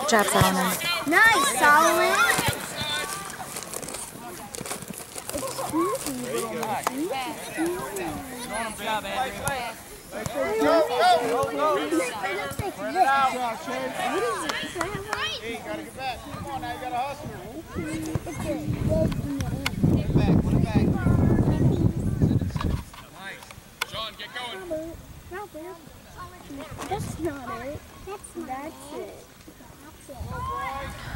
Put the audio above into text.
Good job, Solomon. Nice, Solomon. Hey, you gotta get back. Come on now, you gotta hustle. Nice. Sean, get going. That's not it. That's it.